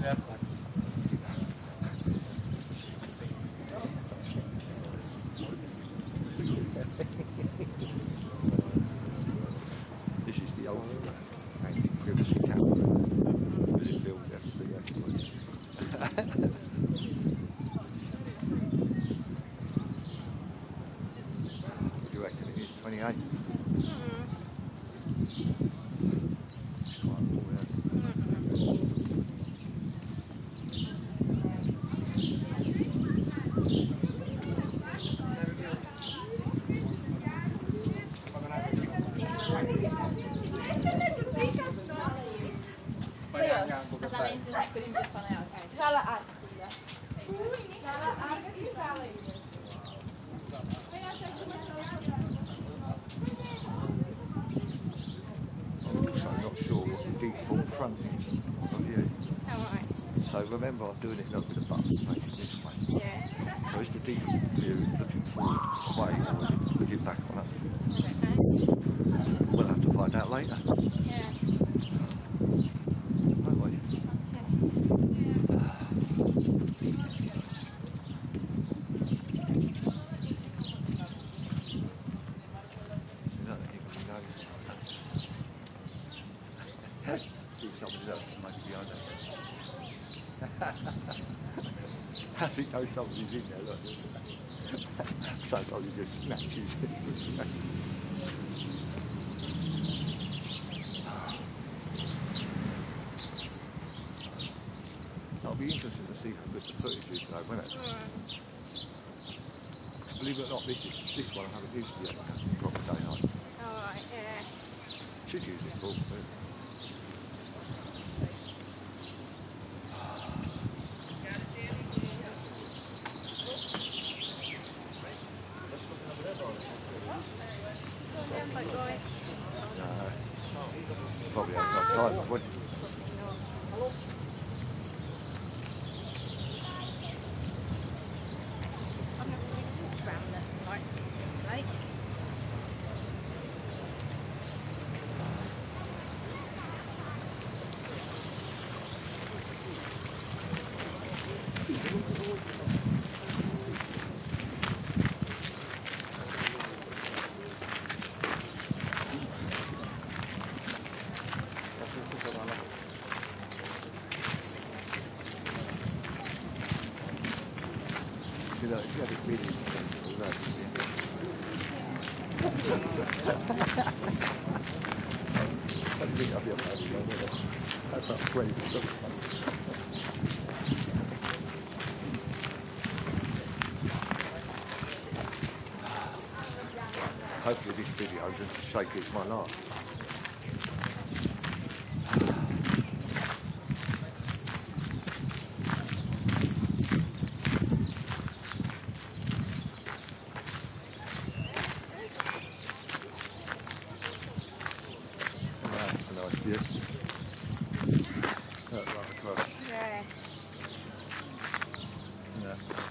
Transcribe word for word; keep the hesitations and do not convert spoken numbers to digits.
This is the ultimate anti-privacy camera. Because it films everything afterwards. What do you reckon it is? twenty-eight? Mm-hmm. It's quite cool, yeah. Az elején akkor indult van el. Zsála átszúrja. Zsála átszúrja. Zsála átszúrja. I'm also not sure what the default front is of you. Oh, right. So remember, I'm doing it not with a button, facing this way. Yeah. So is the default view looking forward away or is it looking back on it? I don't know. We'll have to find out later. Yeah. Won't we? See if somebody else might be on there. I think know somebody's in there, look. Sometimes he just snatches it. That'll be interesting to see how good the footage is today, won't it? Mm. Believe it or not, this is this one I haven't used yet. Proper daylight. Oh, right, yeah. Should use it for. But no, it's probably hasn't got time, have we? You know, if you had it really expensive, all that, I don't think I'll be able to have it. That's not twenty percent. Hopefully this video is as shaky as my laugh. That's a nice view. That's right across. Yeah. Yeah.